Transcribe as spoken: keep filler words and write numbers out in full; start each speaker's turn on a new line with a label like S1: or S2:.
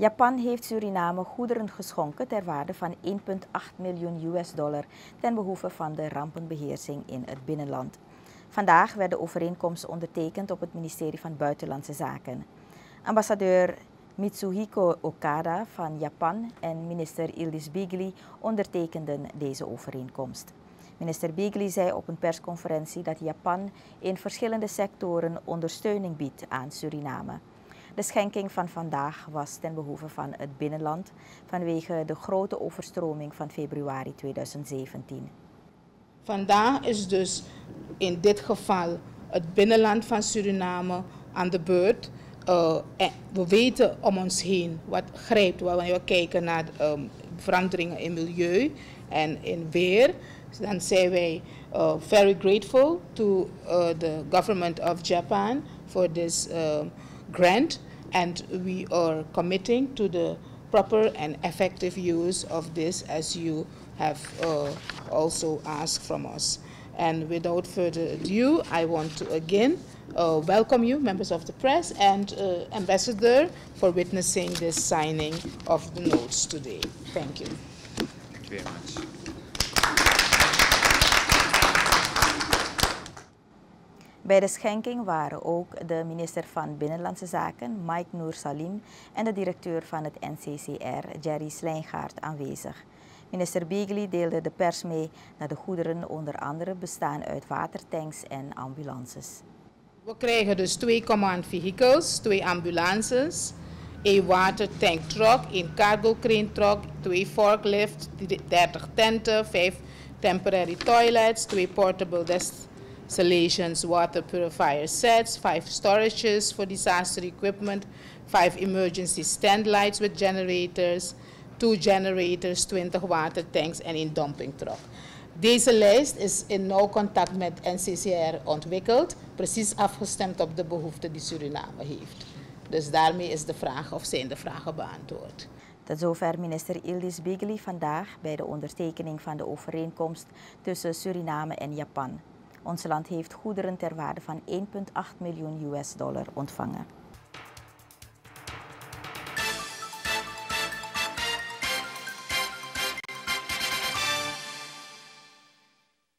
S1: Japan heeft Suriname goederen geschonken ter waarde van één komma acht miljoen U S dollar ten behoeve van de rampenbeheersing in het binnenland. Vandaag werd de overeenkomst ondertekend op het ministerie van Buitenlandse Zaken. Ambassadeur Mitsuhiko Okada van Japan en minister Ildis Bigli ondertekenden deze overeenkomst. Minister Bigli zei op een persconferentie dat Japan in verschillende sectoren ondersteuning biedt aan Suriname. De schenking van vandaag was ten behoeve van het binnenland vanwege de grote overstroming van februari tweeduizend zeventien.
S2: Vandaag is dus in dit geval het binnenland van Suriname aan de beurt. Uh, we weten om ons heen wat grijpt wanneer we kijken naar um, veranderingen in milieu en in weer. Dan zijn wij uh, very grateful to uh, the government of Japan for this uh, grant, and we are committing to the proper and effective use of this, as you have uh, also asked from us. And without further ado, I want to again uh, welcome you, members of the press, and uh, Ambassador, for witnessing this signing of the notes today. Thank you.
S3: Thank you very much.
S1: Bij de schenking waren ook de minister van Binnenlandse Zaken, Mike Noor Salim, en de directeur van het N C C R, Jerry Slijngaard, aanwezig. Minister Bigli deelde de pers mee dat de goederen onder andere bestaan uit watertanks en ambulances.
S2: We krijgen dus twee command vehicles, twee ambulances, een watertank truck, een cargo crane truck, twee forklifts, dertig tenten, vijf temporary toilets, twee portable destinations water purifier sets, five storages for disaster equipment, five emergency stand lights with generators, two generators, twintig watertanks en een dumping truck. Deze lijst is in nauw contact met N C C R ontwikkeld, precies afgestemd op de behoeften die Suriname heeft. Dus daarmee is de vraag of zijn de vragen beantwoord.
S1: Tot zover minister Ildis Bigli vandaag bij de ondertekening van de overeenkomst tussen Suriname en Japan. Ons land heeft goederen ter waarde van één komma acht miljoen U S dollar ontvangen.